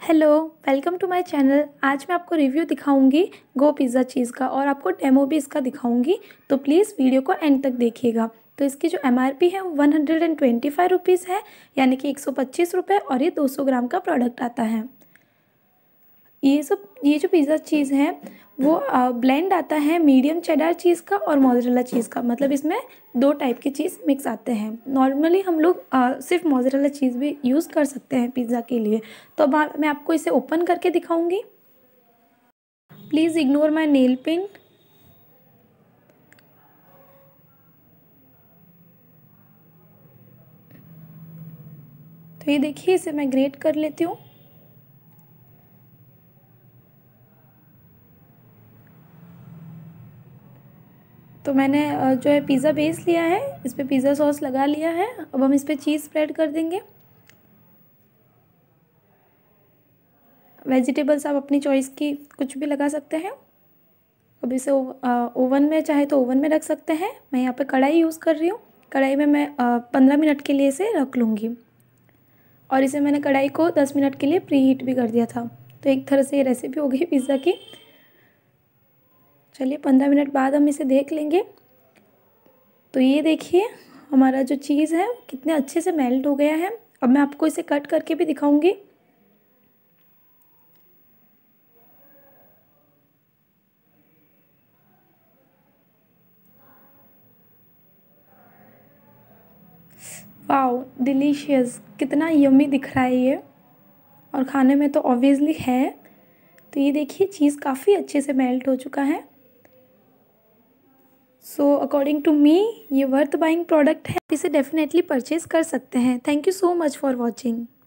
Hello, welcome to my channel. आज मैं आपको रिव्यू दिखाऊंगी गो पिज़्ज़ा चीज़ का और आपको डेमो भी इसका दिखाऊंगी, तो प्लीज़ वीडियो को एंड तक देखिएगा। तो इसकी जो एमआरपी है वो 125 रुपीज़ है, यानी कि 125 रुपये, और ये 200 ग्राम का प्रोडक्ट आता है। ये जो पिज़्ज़ा चीज़ है वो ब्लेंड आता है मीडियम चेडर चीज़ का और मोज़रेला चीज़ का, मतलब इसमें दो टाइप की चीज़ मिक्स आते हैं। नॉर्मली हम लोग सिर्फ मोज़रेला चीज़ भी यूज़ कर सकते हैं पिज़्ज़ा के लिए। तो अब मैं आपको इसे ओपन करके दिखाऊंगी। Please ignore my nail paint. तो ये देखिए, इसे मैं ग्रेट कर लेती हूँ। तो मैंने जो है पिज़्ज़ा बेस लिया है, इस पर पिज़्ज़ा सॉस लगा लिया है। अब हम इस पर चीज़ स्प्रेड कर देंगे। वेजिटेबल्स आप अपनी चॉइस की कुछ भी लगा सकते हैं। अब इसे ओवन में चाहे तो ओवन में रख सकते हैं। मैं यहाँ पे कढ़ाई यूज़ कर रही हूँ। कढ़ाई में मैं 15 मिनट के लिए इसे रख लूँगी, और इसे मैंने कढ़ाई को 10 मिनट के लिए प्री हीट भी कर दिया था। तो एक तरह से ये रेसिपी हो गई पिज़्ज़ा की। चलिए 15 मिनट बाद हम इसे देख लेंगे। तो ये देखिए, हमारा जो चीज़ है कितने अच्छे से मेल्ट हो गया है। अब मैं आपको इसे कट करके भी दिखाऊंगी। वाओ, डिलीशियस, कितना यम्मी दिख रहा है ये, और खाने में तो ऑब्वियसली है। तो ये देखिए, चीज़ काफ़ी अच्छे से मेल्ट हो चुका है। सो अकॉर्डिंग टू मी ये वर्थ बाइंग प्रोडक्ट है। इसे डेफिनेटली परचेज़ कर सकते हैं। Thank you so much for watching.